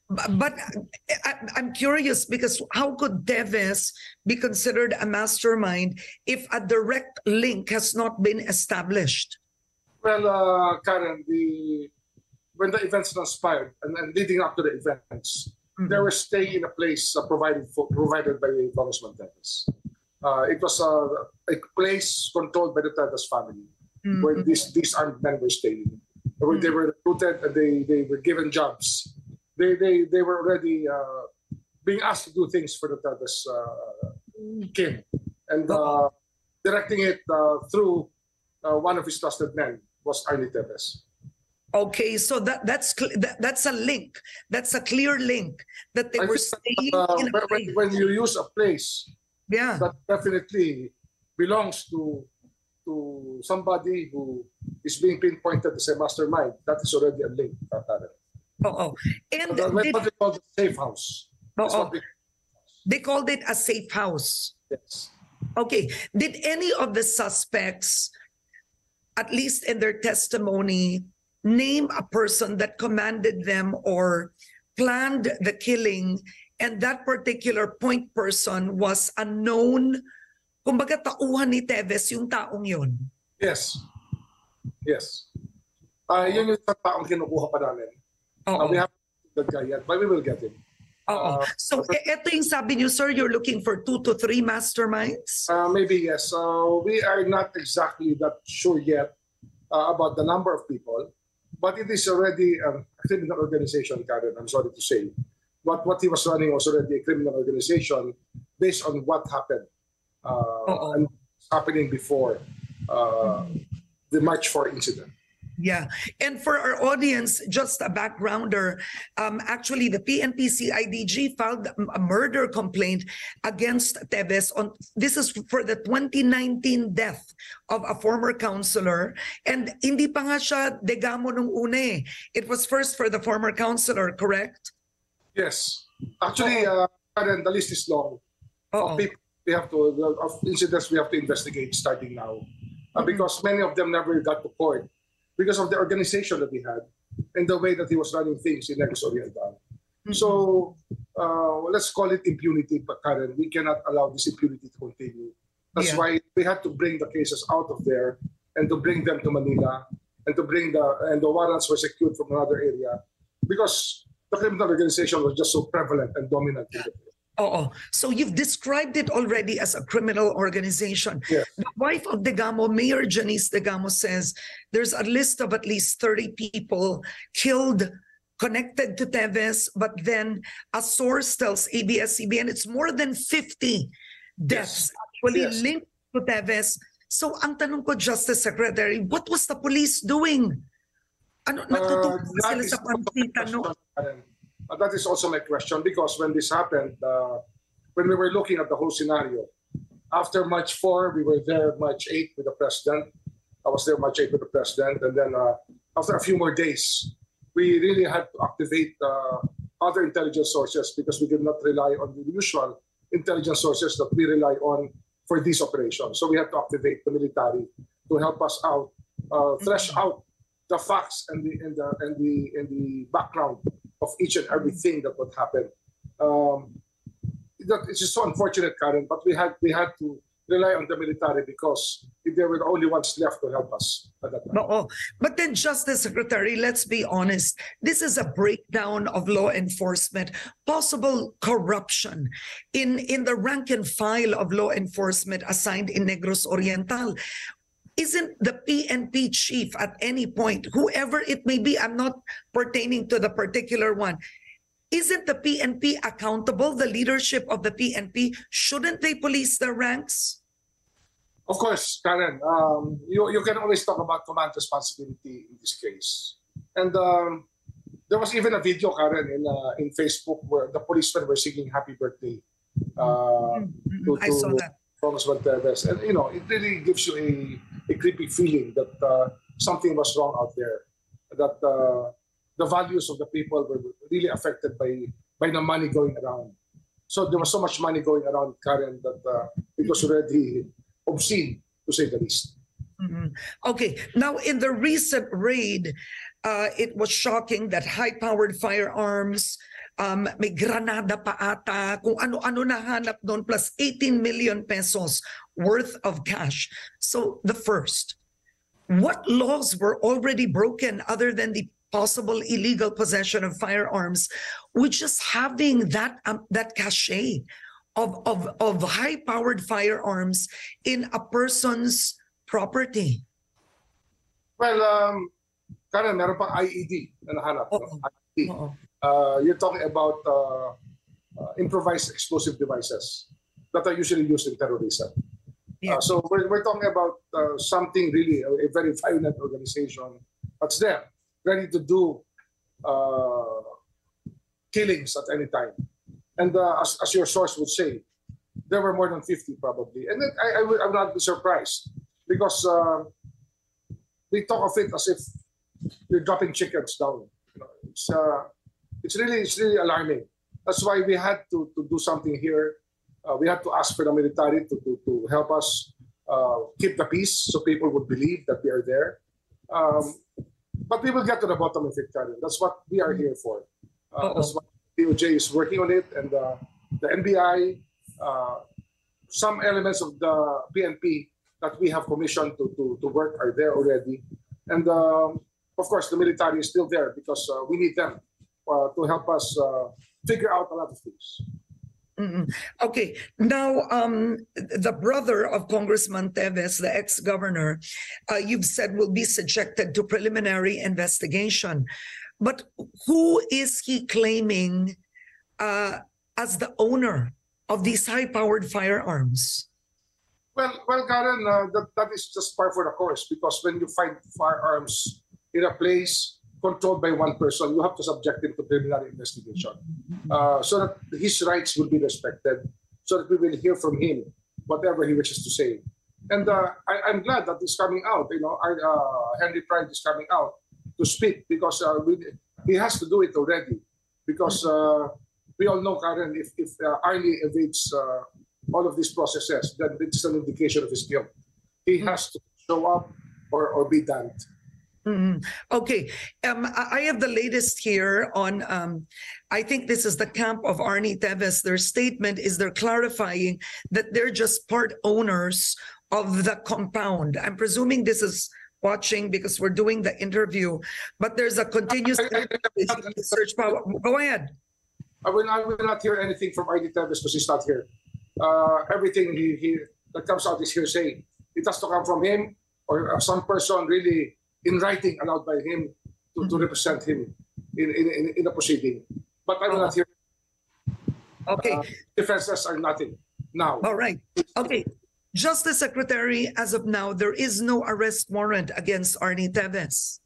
But I'm curious because how could Teves be considered a mastermind if a direct link has not been established? Well, Karen, when the events transpired and leading up to the events, they were staying in a place provided by Congressman Teves. It was a place controlled by the Teves family, where these armed men were staying. Where they were recruited and they were given jobs. They were already being asked to do things for the Teves king, and directing it through one of his trusted men was Arnie Teves. Okay, so that's a link. That's a clear link that they were staying in a place. When you use a place, yeah, that definitely belongs to somebody who is being pinpointed as a mastermind. That is already a link. And what they call the safe house. They called it a safe house. Yes. Okay. Did any of the suspects, at least in their testimony, name a person that commanded them or planned the killing, and that particular point person was unknown? Kumbaga, tauhan ni Teves yung taong yun. Yes. Yes. Yun yung taong kinukuha pa namin. We have that guy yet, but we will get him. So, ito yung sabi niyo, sir, you're looking for 2 to 3 masterminds? Maybe, yes. We are not exactly that sure yet about the number of people, but it is already a criminal organization, Karen, I'm sorry to say. What he was running was already a criminal organization based on what happened and happening before the March 4 incident. Yeah. And for our audience, just a backgrounder, actually the PNP CIDG filed a murder complaint against Teves this is for the 2019 death of a former councilor. And hindi pa nga siya degamo nung una. It was first for the former councilor, correct? Yes. Actually, the list is long. Of people of incidents we have to investigate starting now. Because many of them never got to court because of the organization that he had and the way that he was running things in Negros Oriental. So let's call it impunity, but Karen, we cannot allow this impunity to continue. That's why we had to bring the cases out of there and to bring them to Manila and to bring the warrants were secured from another area because the criminal organization was just so prevalent and dominant in the place. So you've described it already as a criminal organization. Yes. The wife of Degamo, Mayor Janice Degamo, says there's a list of at least 30 people killed connected to Teves, but then a source tells ABS-CBN it's more than 50 deaths actually linked to Teves. So ang tanong ko, Justice Secretary, what was the police doing? Ano, natutulog sila sa pansita, no? That is also my question because when this happened, when we were looking at the whole scenario, after March 4, we were there March 8 with the president. I was there March 8 with the president. And then after a few more days, we really had to activate other intelligence sources because we did not rely on the usual intelligence sources that we rely on for these operations. So we had to activate the military to help us out, thresh out the facts and the background of each and everything that would happen. It's just so unfortunate, Karen, but we had to rely on the military because they were the only ones left to help us at that time. But then, Justice Secretary, let's be honest. This is a breakdown of law enforcement, possible corruption in the rank and file of law enforcement assigned in Negros Oriental. Isn't the PNP chief at any point, whoever it may be, I'm not pertaining to the particular one, isn't the PNP accountable, the leadership of the PNP? Shouldn't they police their ranks? Of course, Karen. You can always talk about command responsibility in this case. And there was even a video, Karen, in Facebook where the policemen were singing happy birthday. I saw that. Congressman Teves. And, it really gives you a creepy feeling that something was wrong out there, that the values of the people were really affected by the money going around. So there was so much money going around, Karen, that it was already obscene, to say the least. Okay. Now, in the recent raid, it was shocking that high-powered firearms, may granada pa ata, kung ano-ano nahanap doon, plus 18 million pesos worth of cash. So the first, what laws were already broken other than the possible illegal possession of firearms with just having that cachet of high-powered firearms in a person's property? Well, Karen, meron pang IED na nahanap. IED. You're talking about improvised explosive devices that are usually used in terrorism. Yeah. So we're talking about something really, a very violent organization that's there, ready to do killings at any time. And as your source would say, there were more than 50 probably. And then I would not be surprised because they talk of it as if you're dropping chickens down. You know, it's really alarming. That's why we had to do something here. We had to ask for the military to help us keep the peace so people would believe that we are there. But we will get to the bottom of it, Karen. That's what we are here for. That's what DOJ is working on it, and the NBI, some elements of the PNP that we have commissioned to work are there already. And of course, the military is still there because we need them to help us figure out a lot of things. Okay, now the brother of Congressman Teves, the ex-governor, you've said will be subjected to preliminary investigation. But who is he claiming as the owner of these high-powered firearms? Well, Karen, that is just par for the course, because when you find firearms in a place controlled by one person, you have to subject him to preliminary investigation so that his rights will be respected, so that we will hear from him whatever he wishes to say. And I'm glad that it's coming out. You know, Henry Pride is coming out to speak because he has to do it already. Because we all know, Karen, if Arnie evades all of these processes, then it's an indication of his guilt. He has to show up or be damned. Okay, I have the latest here on, I think this is the camp of Arnie Teves. Their statement is they're clarifying that they're just part owners of the compound. I'm presuming this is watching because we're doing the interview, but there's a continuous search power. Go ahead. I will not hear anything from Arnie Teves because he's not here. Everything that comes out is hearsay. It has to come from him or some person really in writing allowed by him to represent him in a proceeding. But I will not hear. Okay. Defenses are nothing now. All right. Okay. Justice Secretary, as of now, there is no arrest warrant against Arnie Teves.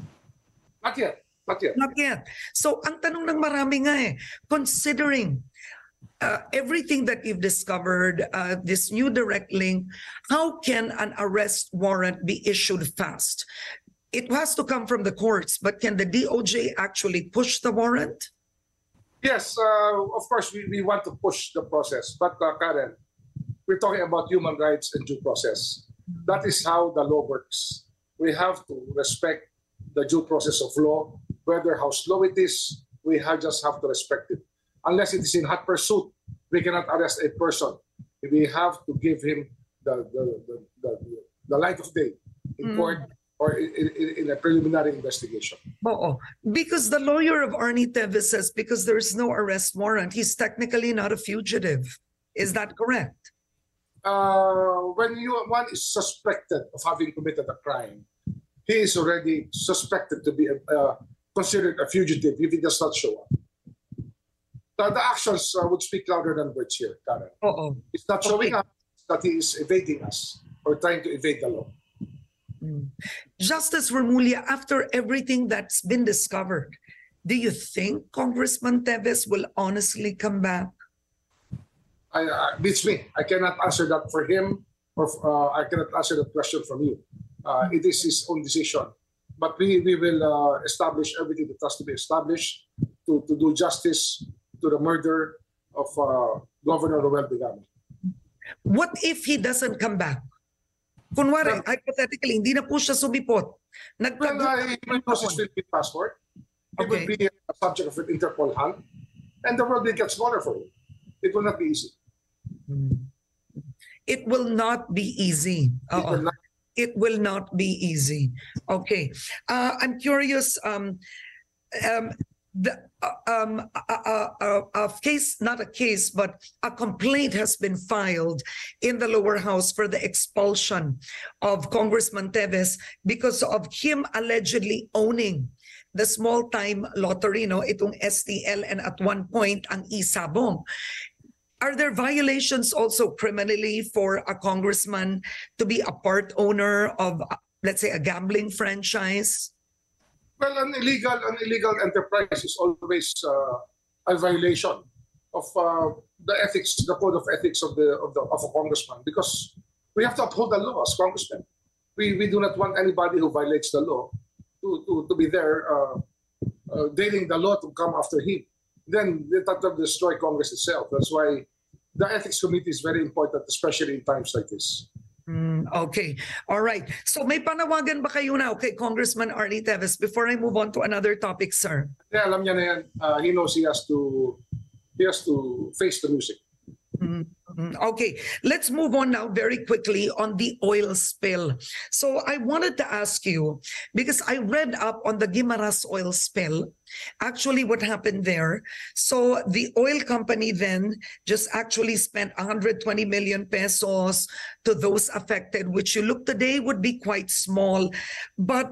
Not yet. Not yet. Not yet. So ang tanong ng marami nga considering everything that you've discovered, this new direct link, how can an arrest warrant be issued fast? It has to come from the courts, but can the DOJ actually push the warrant? Yes, of course, we want to push the process. But Karen, we're talking about human rights and due process. That is how the law works. We have to respect the due process of law, whether how slow it is, we just have to respect it. Unless it is in hot pursuit, we cannot arrest a person. We have to give him the light of day in court or in a preliminary investigation. Because the lawyer of Arnie Teves says because there's no arrest warrant, he's technically not a fugitive. Is that correct? When one is suspected of having committed a crime, he is already suspected to be considered a fugitive if he does not show up. The actions would speak louder than words here, Karen. It's not showing up that he is evading us or trying to evade the law. Justice Remulla, after everything that's been discovered, do you think Congressman Teves will honestly come back? Beats me. I cannot answer that for him, or I cannot answer that question from you. It is his own decision. But we will establish everything that has to be established to do justice to the murder of Governor Roel Bigamon. What if he doesn't come back? Kunwari, hypothetically, hindi na po siya sumipot. Well, he will lose his Philippine passport. He will be a subject of an Interpol hunt, and the world will get smaller for him. It will not be easy. It will not be easy. It will not be easy. Okay. I'm curious. A case, not a case, but a complaint has been filed in the lower house for the expulsion of Congressman Teves because of him allegedly owning the small-time lottery, no, itong STL, and at one point ang Isabong. Are there violations also criminally for a congressman to be a part owner of, let's say, a gambling franchise? Well, an illegal enterprise is always a violation of the ethics, the code of ethics of a congressman, because we have to uphold the law as congressmen. We do not want anybody who violates the law to be there dealing the law to come after him. Then that will destroy Congress itself. That's why the ethics committee is very important, especially in times like this. Okay. All right. So may panawagan ba kayo now kay Congressman Arnie Teves before I move on to another topic, sir? Yeah, alam niya na yan. He knows he has to face the music. Okay, let's move on now very quickly on the oil spill. So I wanted to ask you, because I read up on the Guimaras oil spill, actually what happened there. So the oil company then just actually spent 120 million pesos to those affected, which you look today would be quite small, but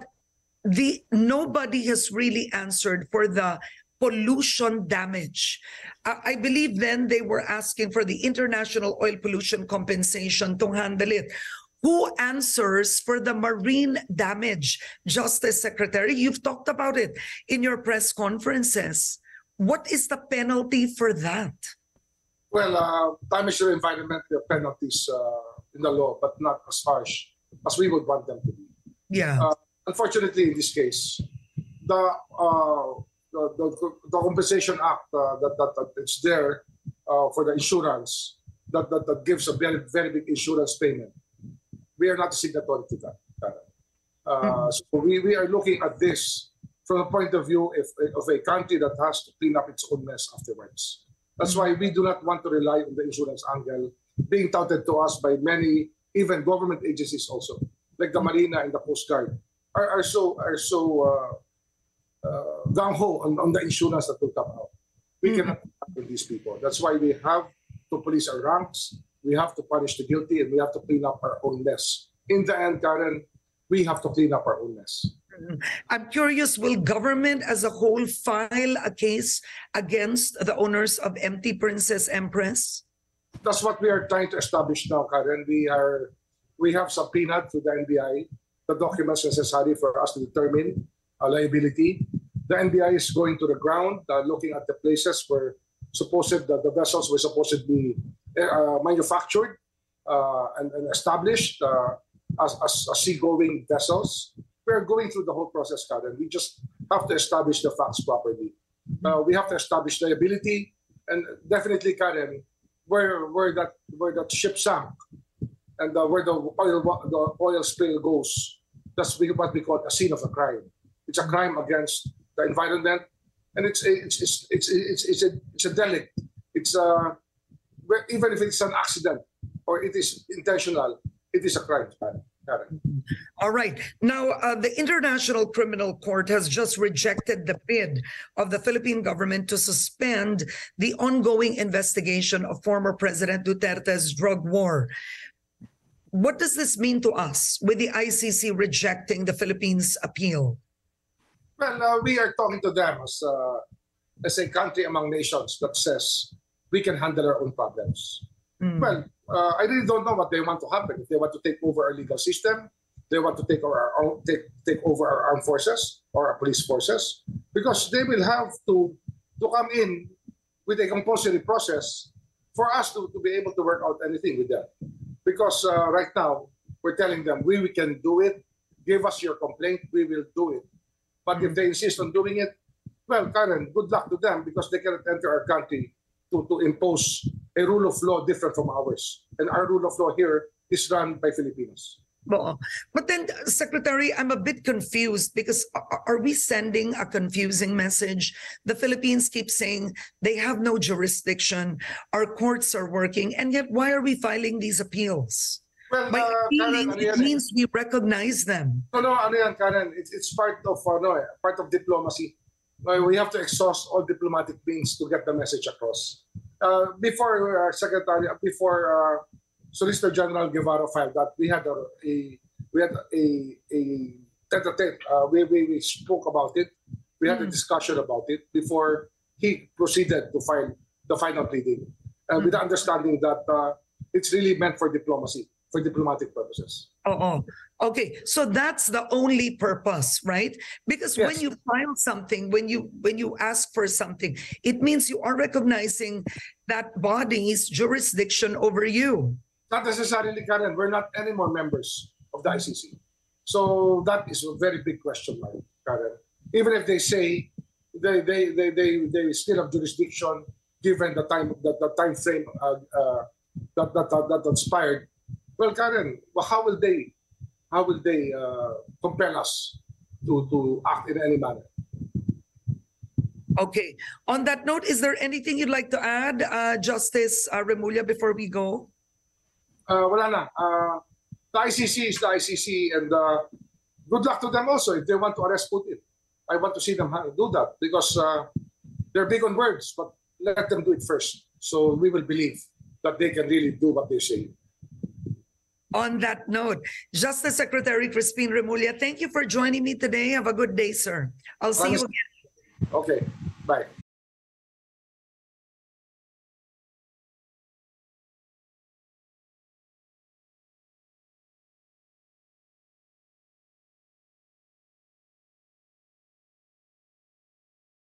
nobody has really answered for the pollution damage. I believe then they were asking for the International Oil Pollution Compensation to handle it. Who answers for the marine damage? Justice Secretary, you've talked about it in your press conferences. What is the penalty for that? Well, damage to the environment, the penalties in the law, but not as harsh as we would want them to be. Yeah. Unfortunately, in this case, the Compensation Act that it's there for the insurance that gives a very, very big insurance payment. We are not a signatory to that. So we are looking at this from the point of view of a country that has to clean up its own mess afterwards. That's why we do not want to rely on the insurance angle being touted to us by many, even government agencies also, like the Marina and the Coast Guard, are so gung-ho on the insurance that will come out. We cannot with these people. That's why we have to police our ranks, we have to punish the guilty, and we have to clean up our own mess. In the end, Karen, we have to clean up our own mess. I'm curious, will government as a whole file a case against the owners of MT Princess Empress? That's what we are trying to establish now, Karen. We have subpoenaed to the NBI the documents necessary for us to determine liability. The NBI is going to the ground, looking at the places where the vessels were supposedly manufactured and established as seagoing vessels. We're going through the whole process, Karen. We just have to establish the facts properly. We have to establish liability, and definitely, Karen, where that ship sank and where the oil spill goes, that's what we call a scene of a crime. It's a crime against the environment, and it's a delict. It's even if it's an accident or it is intentional, it is a crime. Karen. All right. Now, the International Criminal Court has just rejected the bid of the Philippine government to suspend the ongoing investigation of former President Duterte's drug war. What does this mean to us with the ICC rejecting the Philippines' appeal? Well, we are talking to them as a country among nations that says we can handle our own problems. Well, I really don't know what they want to happen. If they want to take over our legal system, they want to take over our armed forces or our police forces, because they will have to come in with a compulsory process for us to be able to work out anything with them. Because right now, we're telling them, we can do it. Give us your complaint, we will do it. But if they insist on doing it, well, Karen, good luck to them, because they cannot enter our country to impose a rule of law different from ours. And our rule of law here is run by Filipinos. But then, Secretary, I'm a bit confused because are we sending a confusing message? The Philippines keep saying they have no jurisdiction, our courts are working, and yet why are we filing these appeals? Well, By appealing, Karen, it means we recognize them. No, ano yan, Karen? It's part of part of diplomacy. We have to exhaust all diplomatic means to get the message across. Before Solicitor General Guevara filed that, we had a tete-a-tete. We spoke about it. We had a discussion about it before he proceeded to file the final pleading, with the understanding that it's really meant for diplomacy, for diplomatic purposes. Okay, so that's the only purpose, right? Because Yes. when you file something, when you ask for something, it means you are recognizing that body's jurisdiction over you. Not necessarily, Karen. We're not anymore members of the ICC. So that is a very big question mark, Karen. Even if they say they still have jurisdiction given the time frame that expired. Well, Karen, how will they compel us to act in any manner? Okay. On that note, is there anything you'd like to add, Justice Remulla, before we go? Wala na. The ICC is the ICC, and good luck to them also if they want to arrest Putin. I want to see them do that because they're big on words, but let them do it first. So we will believe that they can really do what they say. On that note, Justice Secretary Crispin Remulla, thank you for joining me today. Have a good day, sir. I'll see you again. Okay, bye.